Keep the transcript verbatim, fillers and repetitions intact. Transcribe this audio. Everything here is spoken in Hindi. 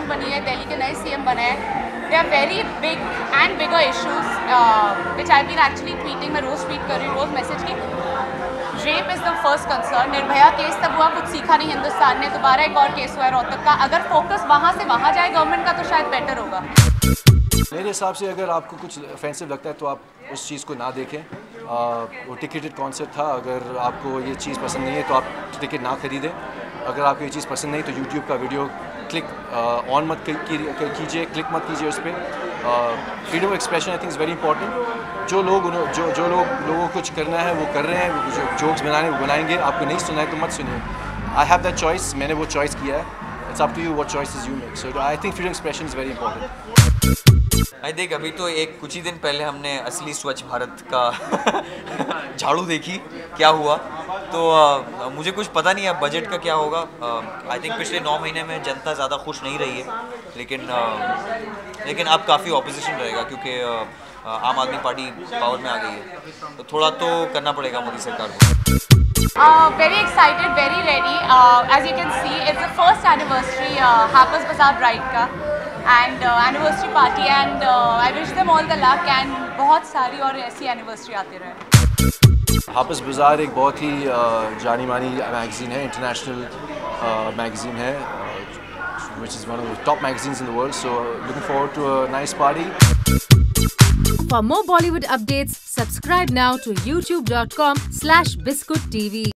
गवर्नमेंट बनी है, दिल्ली के नए सीएम बने हैं. There are very big and bigger issues uh, which I've been actually tweeting. मैं रोज ट्वीट कर रही हूँ, रोज मैसेज की. Rape is the first concern. Nirbhaya case तब हुआ, कुछ सीखा नहीं हिंदुस्तान ने. दोबारा एक और केस हुआ है रोहतक का. अगर फोकस वहाँ से वहाँ जाए गवर्नमेंट का तो शायद बेटर होगा. मेरे हिसाब से अगर आपको कुछ ऑफेंसिव लगता है तो आप उस चीज़ को ना देखें. आ, वो टिकटेड कॉन्सर्ट था. अगर आपको ये चीज़ पसंद नहीं है तो आप टिकट ना खरीदें. अगर आपको ये चीज़ पसंद नहीं तो यूट्यूब का वीडियो क्लिक ऑन मत कीजिए, क्लिक मत कीजिए उस पर. Freedom of expression I think is very important. जो लोग जो जो लोग लोगों को कुछ करना है वो कर रहे हैं, जो जोक्स बनाने वो बनाएंगे. आपको नहीं सुनना है तो मत सुनिए. I have that choice. मैंने वो चॉइस किया है. It's up to you what choices you make. So I think freedom expression is very important. आई देख अभी तो एक कुछ ही दिन पहले हमने असली स्वच्छ भारत का झाड़ू देखी, क्या हुआ. तो uh, मुझे कुछ पता नहीं है बजट का क्या होगा. आई uh, थिंक पिछले नौ महीने में जनता ज़्यादा खुश नहीं रही है, लेकिन uh, लेकिन अब काफ़ी ऑपोजिशन रहेगा क्योंकि uh, आम आदमी पार्टी पावर में आ गई है. तो थोड़ा तो करना पड़ेगा मोदी सरकार को. Uh, very excited, very ready. Uh, as you can see, it's the first anniversary uh, Harper's Bazaar Bride का and uh, anniversary party and uh, I wish them all the luck and बहुत सारी और ऐसी anniversary आते रहे. Harper's Bazaar एक बहुत ही uh, जानी मानी मैगज़ीन है, इंटरनेशनल मैगज़ीन है, uh, which is one of the top magazines in the world. So looking forward to a nice party. For more Bollywood updates, subscribe now to youtube dot com slash biscuit T V.